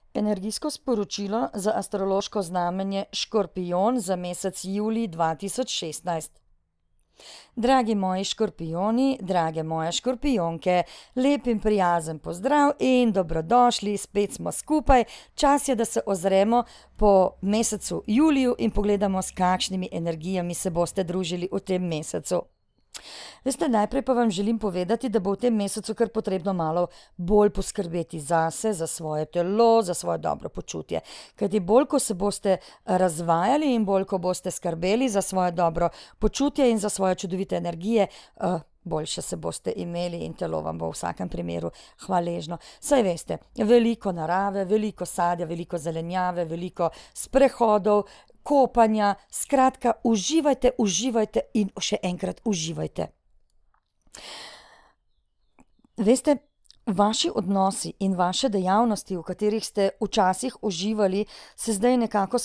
Energijsko sporočilo za astrološko znamenje Škorpijon za mesec julij 2016. Dragi moji škorpijoni, drage moje škorpijonke, lep in prijazen pozdrav in dobrodošli, spet smo skupaj. Čas je, da se ozremo po mesecu juliju in pogledamo, s kakšnimi energijami se boste družili v tem mesecu. Veste, najprej pa vam želim povedati, da bo v tem mesecu kar potrebno malo bolj poskrbeti zase, za svoje telo, za svoje dobro počutje. Kajti bolj, ko se boste razvajali in bolj, ko boste skrbeli za svoje dobro počutje in za svoje čudovite energije, boljše se boste imeli in telo vam bo v vsakem primeru hvaležno. Saj veste, veliko narave, veliko sadja, veliko zelenjave, veliko sprehodov, kopanja, skratka, uživajte, uživajte in še enkrat uživajte. Veste, vaši odnosi in vaše dejavnosti, v katerih ste včasih uživali, se zdaj nekako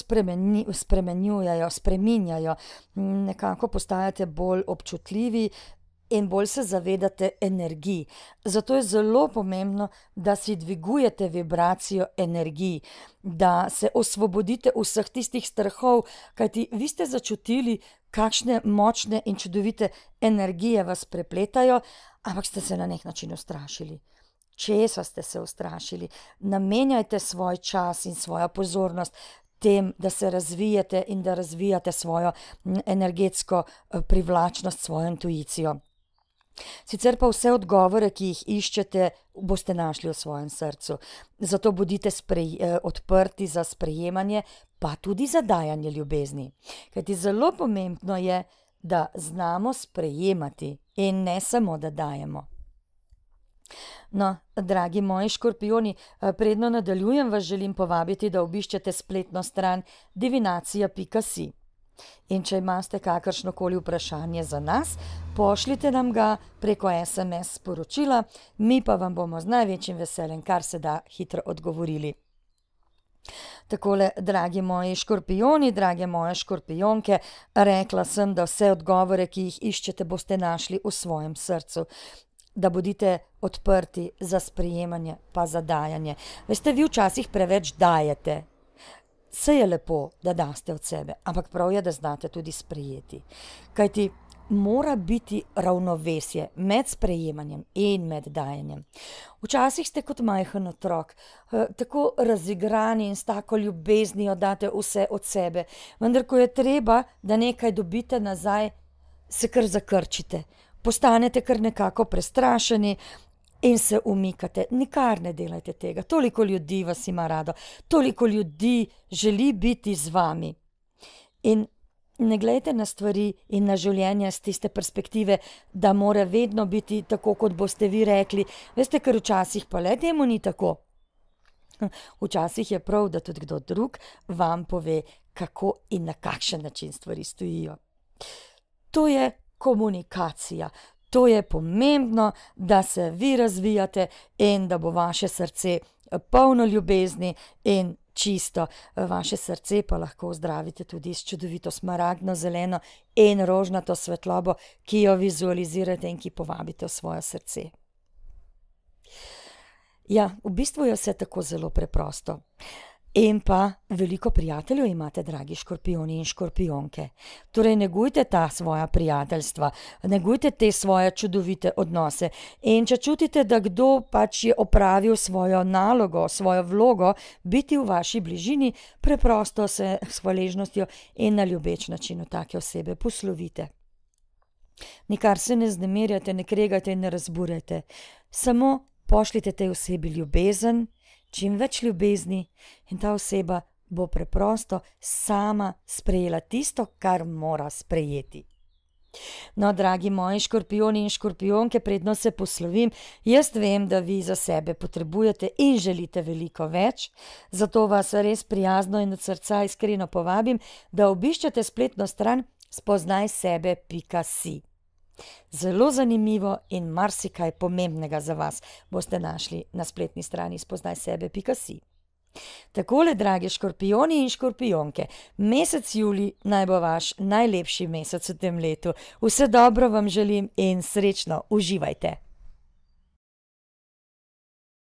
spreminjajo, nekako postajate bolj občutljivi in bolj se zavedate energij. Zato je zelo pomembno, da si dvigujete vibracijo energij, da se osvobodite vseh tistih strahov, kajti vi ste začutili, kakšne močne in čudovite energije vas prepletajo, ampak ste se na nek način ustrašili. Česa ste se ustrašili? Namenjajte svoj čas in svojo pozornost tem, da se razvijate in da razvijate svojo energetsko privlačnost, svojo intuicijo. Sicer pa vse odgovore, ki jih iščete, boste našli v svojem srcu. Zato bodite odprti za sprejemanje, pa tudi za dajanje ljubezni. Kajti zelo pomembno je, da znamo sprejemati in ne samo, da dajemo. No, dragi moji škorpijoni, predno nadaljujem, vas želim povabiti, da obiščete spletno stran divinacija.si. In če imate kakršnokoli vprašanje za nas, pošljite nam ga preko SMS sporočila, mi pa vam bomo z največjim veseljem kar se da hitro odgovorili. Takole, dragi moji škorpijoni, drage moje škorpijonke, rekla sem, da vse odgovore, ki jih iščete, boste našli v svojem srcu. Da bodite odprti za sprejemanje pa za dajanje. Veste, vi včasih preveč dajete. Vse je lepo, da daste od sebe, ampak prav je, da znate tudi sprejeti. Kajti mora biti ravnovesje med sprejemanjem in med dajanjem. Včasih ste kot majhen otrok, tako razigrani in s tako ljubeznijo date vse od sebe, vendar ko je treba, da nekaj dobite nazaj, se kar zakrčite. Postanete kar nekako prestrašeni in se umikate. Nikar ne delajte tega. Toliko ljudi vas ima rado, toliko ljudi želi biti z vami. In ne gledajte na stvari in na življenje z tiste perspektive, da mora vedno biti tako, kot boste vi rekli. Veste, ker včasih pa le temu ni tako. Včasih je prav, da tudi kdo drug vam pove, kako in na kakšen način stvari stojijo. To je komunikacija. To je pomembno, da se vi razvijate in da bo vaše srce polno ljubezni in čisto. Vaše srce pa lahko ozdravite tudi s čudovito smaragdno, zeleno in rožnato svetlobo, ki jo vizualizirate in ki povabite v svoje srce. Ja, v bistvu je vse tako zelo preprosto. In pa veliko prijateljev imate, dragi škorpijoni in škorpijonke. Torej, negujte ta svoja prijateljstva, negujte te svoje čudovite odnose. In če čutite, da kdo pač je opravil svojo nalogo, svojo vlogo, biti v vaši bližini, preprosto se s hvaležnostjo in na ljubeč način od take osebe poslovite. Nikar se ne vznemirjate, ne kregajte in ne razburjajte. Samo pošljite tej osebi ljubezen, čim več ljubezni in ta oseba bo preprosto sama sprejela tisto, kar mora sprejeti. No, dragi moji škorpijoni in škorpijonke, predno se poslovim, jaz vem, da vi za sebe potrebujete in želite veliko več, zato vas res prijazno in od srca iskreno povabim, da obiščete spletno stran spoznajsebe.si. Zelo zanimivo in marsikaj pomembnega za vas boste našli na spletni strani spoznajsebe.si. Takole, dragi škorpijoni in škorpijonke, mesec julij naj bo vaš najlepši mesec v tem letu. Vse dobro vam želim in srečno uživajte!